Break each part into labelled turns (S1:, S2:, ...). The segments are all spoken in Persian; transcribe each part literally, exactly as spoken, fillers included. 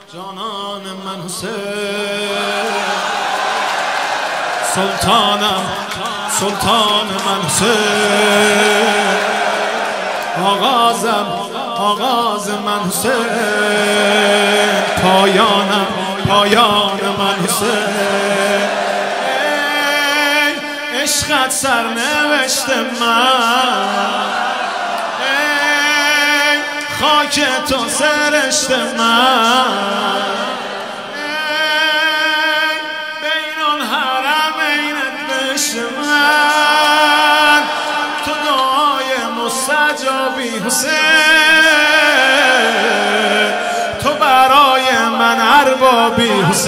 S1: جانان من حسین، سلطانم سلطان من حسین، آغازم آغاز من حسین، پایانم پایان من حسین. ای عشقت سرنوشت من، ای خاک تو سرشت من، ای بین الحرمین بشت من، تو دعای مستجابی حسین، تو برای من اربابی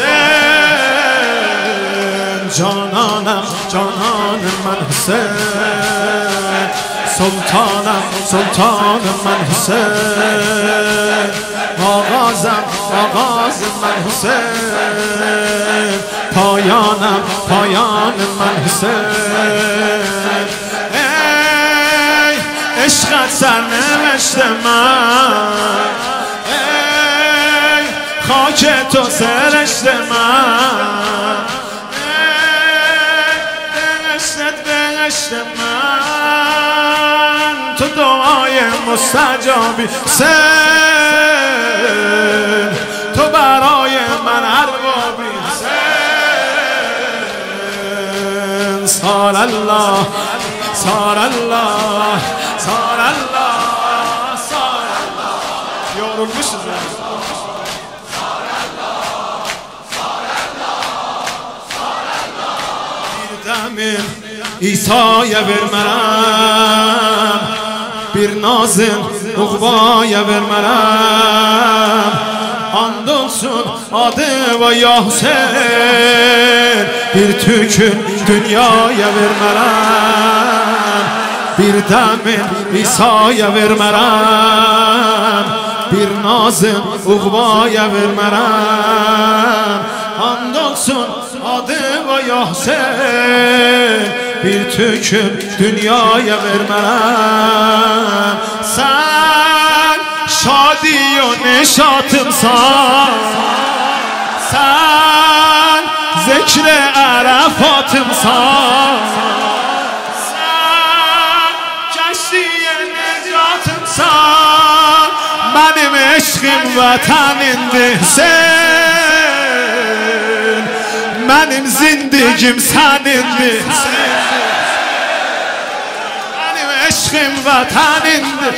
S1: حسین، جانانم جانان من حسین، سلطانم سلطان من حسین، آغازم آغاز من حسین، پایانم پایان من حسین. ای عشقت سرنوشت من، ای خاک تو سرشت من، ای بهشتت بهشت من، تو دعای مستجابی حسین، تو برای من اربابی حسین. سال الله سال الله سال الله سال الله yorulmuşuz yani. سال الله سال الله سال الله bir demin İsa'ya vermərəm, bir nazın uğbaya vermərəm, and olsun adı və ya Hüseyin, bir tükün dünyaya vermərəm, bir demin İsa'ya vermərəm, bir nazın uğbaya vermərəm, and olsun adı və ya Hüseyin, bir tükün dünyaya vermərəm. Sen şadi o neşatımsan, sen zikre Arafatımsan, sen keşfiye necatımsan, benim eşkim vatanındır sen, benim zindigim senindir sen, benim eşkim vatanındır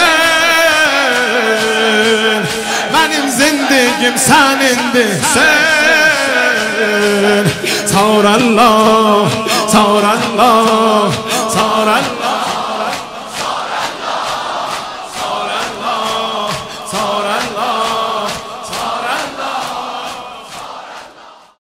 S1: sen, benim zindigim senindir sen. Sağrallah sağrallah sağrallah sağrallah sağrallah sağrallah